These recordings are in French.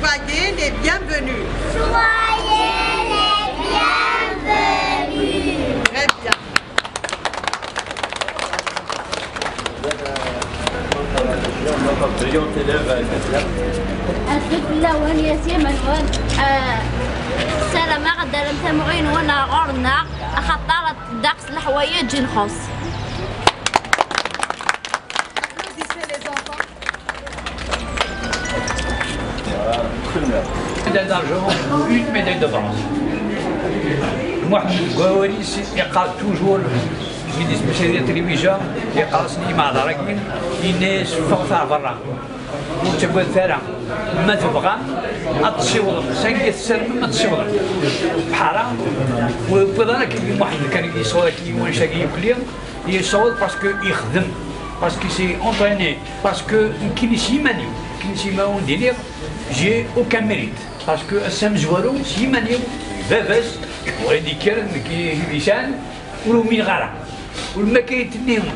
soyez les bienvenus. Soyez les bienvenus. Très bien. الطفل الأول ياسين منون سلامة غدا المتمعين وانا غورنا خطرت داقس الحوايج نخص. Applaudissez les enfants. médaille d'argent, une médaille de bronze. محمد قواريس يقال توجور في المشاريع التلفزيون يقال سني مع دراكين الناس فوق برا وتبغى ثرى ما تبغى اتصور سنجي السلم ما تصور بحارة وبدانا كي واحد كان يصور كي وانشا كي يصور باسكو يخدم باسكو سي اونطريني باسكو كاين شي مانيو كاين شي ما ندير جي اوكان ميريت باسكو السام زوارو شي مانيو باباس وهادي كان كي لسان ولو مين غرا والما كيتنيهم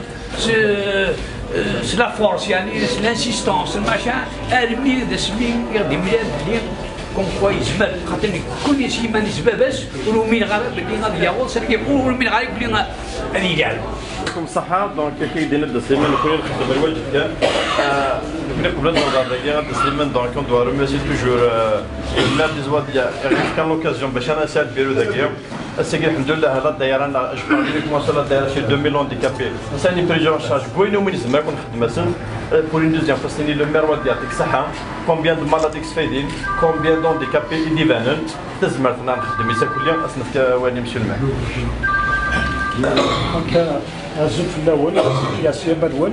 سي لا فورس يعني سي لانسيستونس الماشان ارمي ذا سمين يغدي مليان بلي كون كوا يزمر خاطر كل شي ما نسباباش ولو مين غرا بلي غادي ياغول سير ولو مين غرا بلي غادي يدير يعطيكم الصحة. دونك كيدير نبدا سليمان كون نخدم الواجب ديالك قبل النهضة سليمان دونك اون دوا ريميرسي توجور المال دي زواديا كان لوكازيون باش انا نساعد بيرو داكيا الساكي الحمد لله هذا الدايره انا جو بارلي لك مون سا الدايره شي 2000 هانديكابي نساني بريجون شارج بوينو من زعما كون نخدم اسن بور اون دوزيام فاستني لو مير واد يعطيك الصحة كومبيان دو مالاديك سفيدين كومبيان دونديكابي ديفانون تزمرتنا نخدم يسا كل يوم اصنف واني نمشي الماء. دونك الزوج الاول ياسين بدول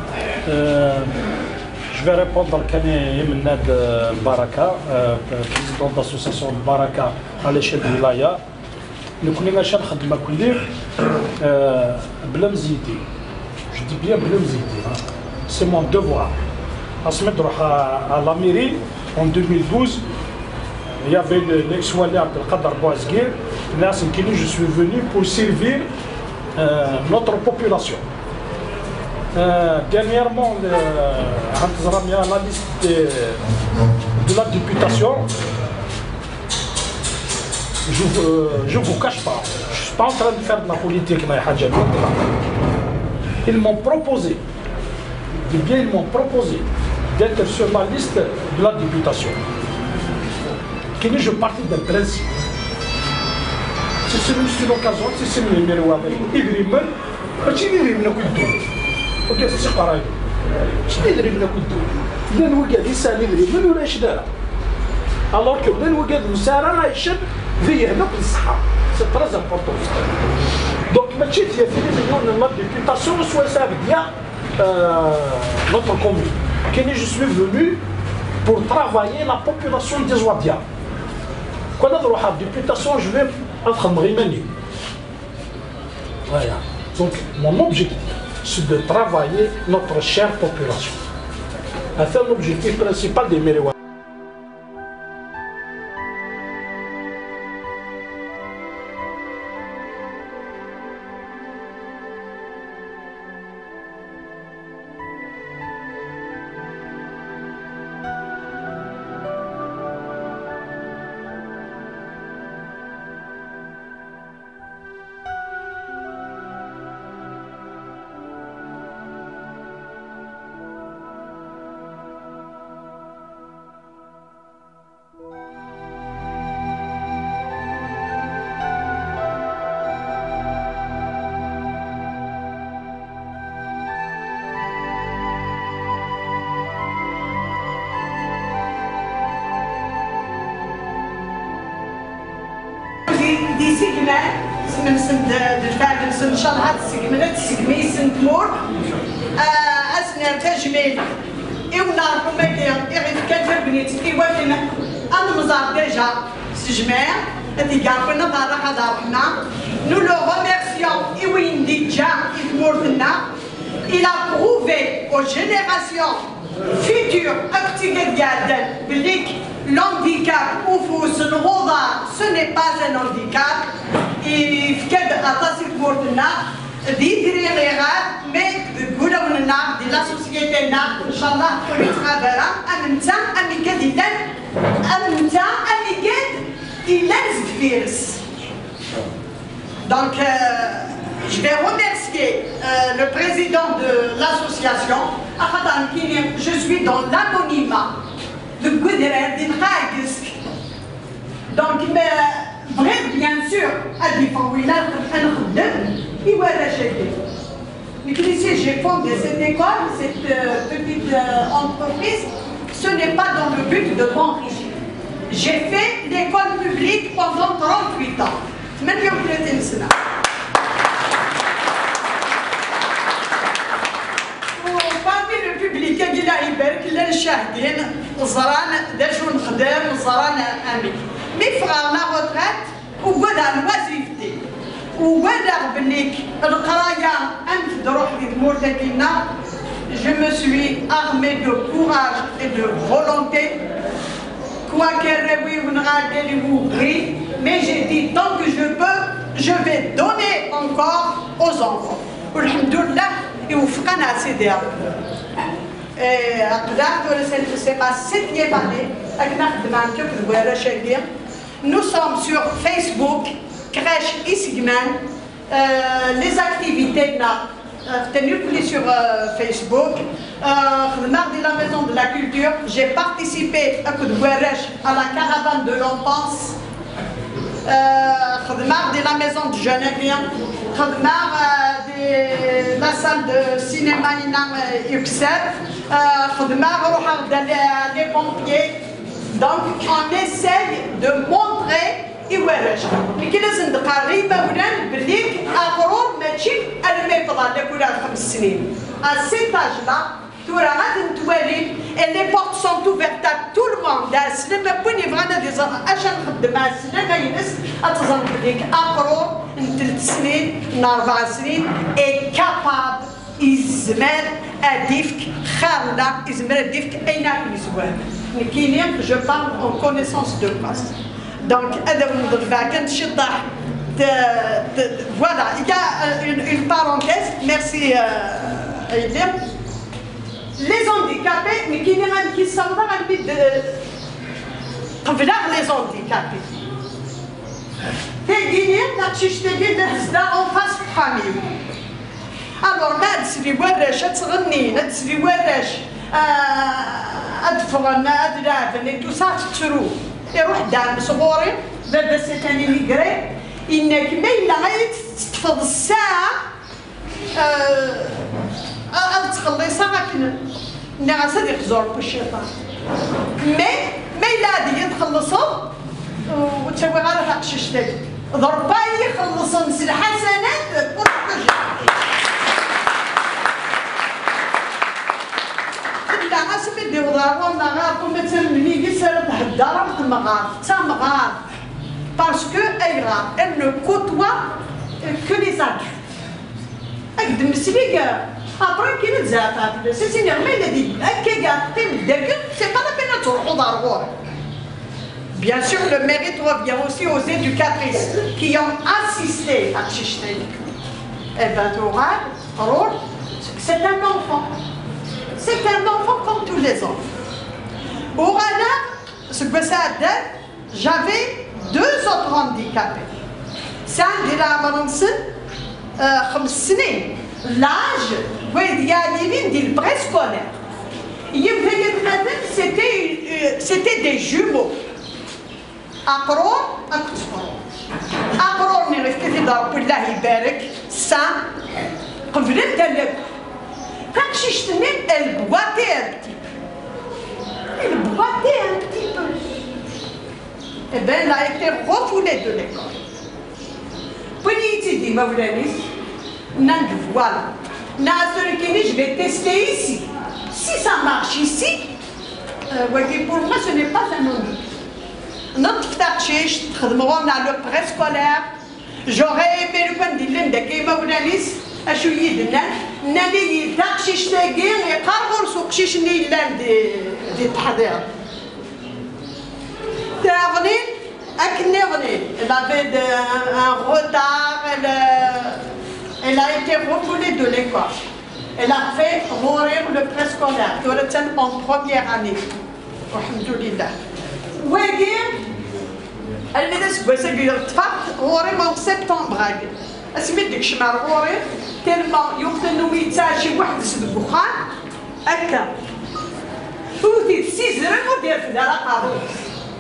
Je vais répondre à Yemnad Baraka, président de l'association Baraka à l'échelle de l'Ilaya. Nous connaissons le travail Blamziti. Je dis bien Blamziti. C'est mon devoir. À se mettre à la mairie en 2012, il y avait l'ex-wali Abdelkader Bouazguir. Là, je suis venu pour servir notre population. Dernièrement, la liste de la députation, je ne vous cache pas, je ne suis pas en train de faire de la politique. Ils m'ont proposé, d'être sur la liste de la députation. Je partis d'un principe. C'est l'occasion, c'est le numéro 1. اوكي تسيق رايو شنو يدري بنا كنتو بنا نوقاد يسال يدري من ولا اش دار الوغ كو بنا نوقاد مسار راه يشد في هنا في الصحه سي تريز امبورطون دونك ماشي تي 3 مليون لا ديبيوتاسيون سوا سا ديال نوتر كومون كاين جو سوي فونو بور ترافايي لا بوبولاسيون دي زواديا كون نروح على الديبيوتاسيون جو في نخدم غير ماني فوالا دونك مون اوبجيكتيف c'est de travailler notre chère population. C'est l'objectif principal des mairies. دي سيجمان من سند الفاعل سند شال هاد السيجمانات السيجمي سند مور اسنا تجميل ايونا روميديا ايغيف كاتر بنيت ايوالنا انا مزار ديجا سجمان هادي كاع كنا دارا دارنا نو لو ريميرسيون ايوين ديجا يتمورنا il a prouvé aux générations futures l'handicap ou ce n'est pas un handicap. Il faut que mais النار ديال لا سوسيتي النار ان شاء الله كل تغادر امنتا امي قاد يلان امنتا امي قاد يلان زدفيرس. Donc je vais remercier le président de l'association. Je suis dans l'anonymat de Goudrer d'Inraïsk. Donc, vrai, bien sûr, à Difouina, il va l'acheter. Mais ici, j'ai fondé cette école, cette petite entreprise. Ce n'est pas dans le but de m'enrichir. J'ai fait l'école publique pendant 38 ans. Même parmi le public, il y a des شاهدين زران داجو نخدم زران امي مي فغانا غوترات وقدا الوظيفتي وقدا بليك القرايه انت روح في مورتكينا. Je me suis armée de courage et de volonté. Quoi qu'elle mais j'ai dit tant que je peux, je vais donner encore aux enfants. Alhamdoulilah, يوفقنا سيدي ربي. C'est ma 7e année avec. Nous sommes sur Facebook, Crèche Isigman. Les activités tenues sur Facebook. Mardi la maison de la culture. J'ai participé à la caravane de l'enfance. Mardi la maison de Genève. La salle de cinéma Yuxef. Les pompiers. Donc on essaye de montrer يورج لكن لازم قريبه ولا بليك اغرور ماشي المي فضل ولا 5 سنين à cet âge là تورا غادي نتوالي لي بورت سون اوفيرت ا تو الموند السلام بوني بغانا دي اش نخدم مع السلام ينس اتظن بليك اغرور من 3 سنين من 4 سنين اي كاباب يزمر اديفك خالده يزمر اديفك اين يزوال كاينين جو بارل اون كونيسونس دو باس. Donc, voilà, il y a une parenthèse, merci Elim. Les handicapés, mais qui sont dans le but de les handicapés. Les Guinéens, en face de famille. Alors, là, si vous voulez, si vous voulez, tout ça, c'est true. يروح دار صغوري بابا سكاني ميغري انك ما الا غير تفض الساعه تخلصها لكن الناس هذه يخزروا في الشيطان ما الا هذه تخلصهم وتسوي غير هاك شتي ضربا يخلصوا نس الحسنات parce qu'elle ne côtoie que les adultes. C'est pas la peine de. Bien sûr, le mérite revient aussi aux éducatrices qui ont assisté à Tchichtei. Et bien, c'est un enfant. C'est un enfant comme tous les enfants. Au radar, ce que ça a dit, j'avais 2 autres handicapés. Ça, l'âge, du préscolaire. C'était des jumeaux. أقرون نرفكتي ضرب الله يبارك سا قبلت اللي فاكشيشتني البواتي un petit peu. Eh bien, elle a été refoulée de l'école. Puis il dit, voilà, je vais tester ici. Si ça marche ici, pour moi ce n'est pas un handicap. Notre tâche, on a le préscolaire. J'aurais aimé le point de l'île de Kémaounanis. أشوية لنا نبي تقشيش تاجين يقرر سوق شيش نيلان دي التحضير تاغني أكني غني elle avait un retard elle a été refoulée de l'école Elle a fait mourir le préscolaire, en première année. Alhamdoulilah. Ouagir, elle m'a dit que c'est en septembre. اسمي ديك شمال غوري تلما يوقتنو يتا شي واحد يسد الدخان هكا ودير سيزرن ودير في دار قاروس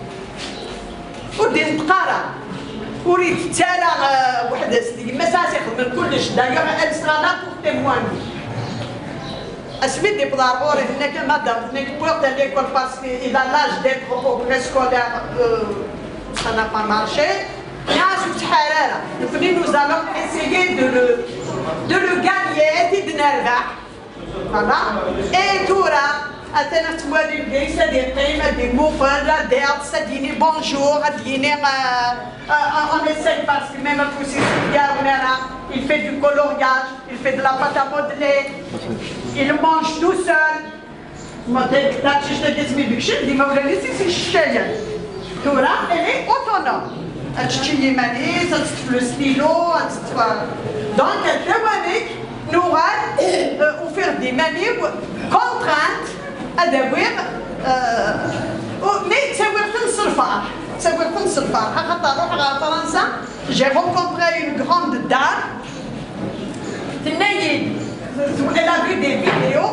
ودير نتقارا وريت تالا وحده سيدي ما ساسي من كلش دايوغ السرانا بور تيمواني اسمي دي بدار غوري هناك مادام هناك بوغ ليكول باسكو الى لاج ديتر او بريسكولير ça n'a pas marché. Nous allons essayer de le gagner et de nerver. Voilà. Et tout là, bonjour, on essaye parce que même il fait du coloriage, il fait de la pâte à modeler, il mange tout seul. Toura, elle est autonome. Le stylo, donc quelques manies, nous allons faire des manies contraintes à devoir, mais c'est j'ai rencontré une grande dame, elle a vu des vidéos,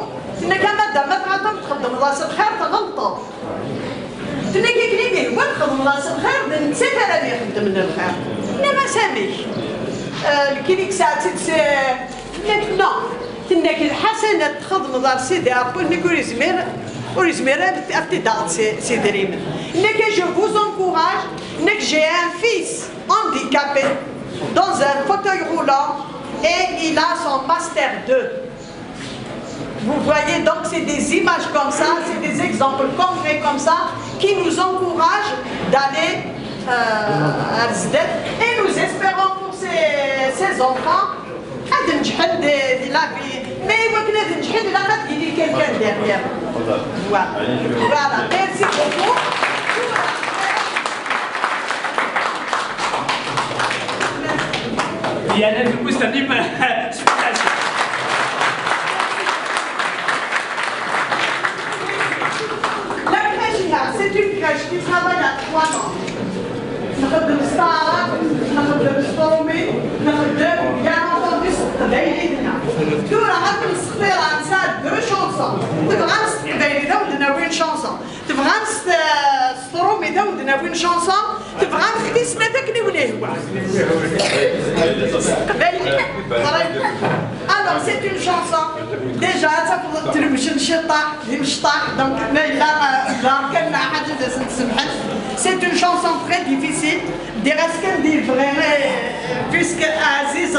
تنكيكني به ونخدم راس الخير نسيت انا اللي خدم من الخير انما سامح كيليك ساعات نو تنك الحسنه تخدم دار سيدي ابو نقول يزمير ابتداء سيدي ريم انك je vous encourage انك j'ai un fils handicapé dans un fauteuil roulant et il a son master 2. Vous voyez, donc c'est des images comme ça, c'est des exemples concrets comme ça qui nous encouragent d'aller à Zdet. Et nous espérons pour ces enfants la vie. Mais il y a quelqu'un derrière. Voilà, merci beaucoup. Il y a un مستديم c'est une crèche qui travaille à 3 ans. نخدم ستارة، نخدم ستومي، نخدم bien entendu بيناتنا. دورة غادي نستخدم نسال 2 chansons. تبغى نستبين داودنا وين شانسون، تبغى سترومي داودنا وين شانسون، تبغى نخدي سنتك وين هو. Alors c'est une chanson. Déjà c'est une chanson très difficile. Puisque Aziz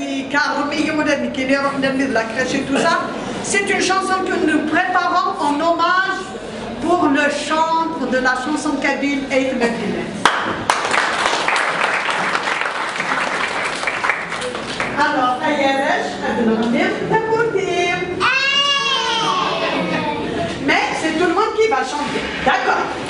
c'est une chanson que nous préparons en hommage pour le chantre de la chanson kabyle Eid Medine. Alors, mais c'est tout le monde qui va chanter. D'accord.